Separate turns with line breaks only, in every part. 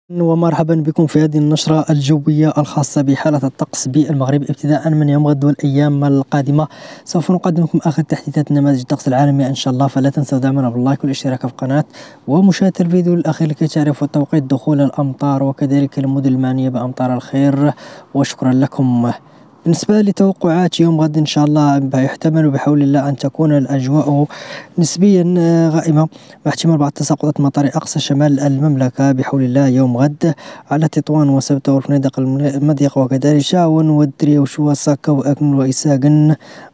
ومرحبا بكم في هذه النشرة الجوية الخاصة بحالة الطقس بالمغرب ابتداء من يوم غد والأيام القادمة. سوف نقدم لكم آخر تحديثات نماذج الطقس العالمية إن شاء الله، فلا تنسوا دعمنا باللايك والاشتراك في القناة ومشاهدة الفيديو الأخير لكي تعرفوا توقيت دخول الأمطار وكذلك المدن المعنية بأمطار الخير، وشكرا لكم. بالنسبة لتوقعات يوم غد إن شاء الله يحتمل بحول الله أن تكون الأجواء نسبيا غائمة مع احتمال بعض التساقطات مطرية أقصى شمال المملكة بحول الله يوم غد على تطوان وسبتة والفنادق المضيقة وكذلك شاون ودريا وشوا ساكا وأكمل وإساقن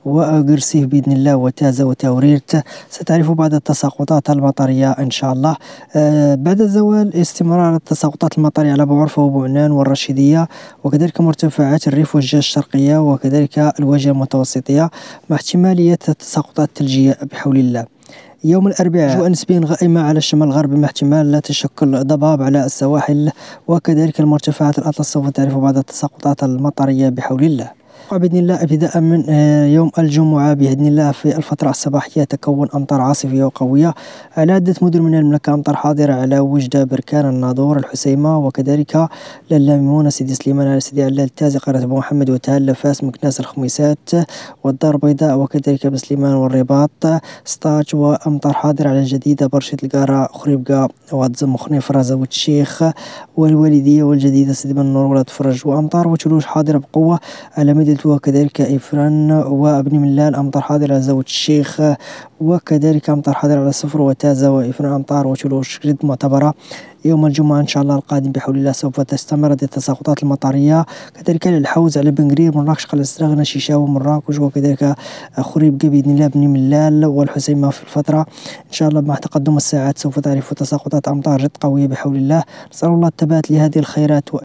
وقرسيف بإذن الله وتازة وتوريرت. ستعرفوا بعض التساقطات المطرية إن شاء الله بعد الزوال. استمرار التساقطات المطرية على بعرفة وبعنان والرشيدية وكذلك مرتفعات الريف والجهة الشرقية وكذلك الواجهة المتوسطية مع احتمالية التساقطات الثلجية بحول الله. يوم الأربعاء أجواء نسبيا غائمة على الشمال الغربي مع احتمال تشكل ضباب على السواحل وكذلك المرتفعات الأطلس. سوف تعرفوا بعض التساقطات المطرية بحول الله. بإذن الله ابتداء من يوم الجمعة بإذن الله في الفترة الصباحية تكون أمطار عاصفية وقوية على عدة مدن من المملكة. أمطار حاضرة على وجدة، بركان، الناظور، الحسيمة وكذلك للامونة، سيدي سليمان، على سيدي علال، التازي، قرية أبو محمد، وتهل، فاس، مكناس، الخميسات والدار البيضاء وكذلك بسليمان والرباط، سطاج. وأمطار حاضرة على الجديدة، برشيد، القارة، خريبكة، واتزم، خنيف، رازة والشيخ والوالدية والجديدة، سيدي بن نور، ولا تفرج. وأمطار وثلوج حاضرة بقوة على مدينة وكذلك إفران وابن ملال. أمطار حاضرة على زاوية الشيخ وكذلك أمطار حاضرة على صفر وتازة وإفران. أمطار وثلوج جد معتبرة يوم الجمعة إن شاء الله القادم بحول الله. سوف تستمر هذه التساقطات المطرية كذلك على الحوز، على بنقرير، مراكش، قلعة استراغنة، شيشاو، مراكش وكذلك خريبكة بإذن الله، بن ملال والحسيمة. في الفترة إن شاء الله مع تقدم الساعات سوف تعرفوا تساقطات أمطار جد قوية بحول الله. نسأل الله الثبات لهذه الخيرات.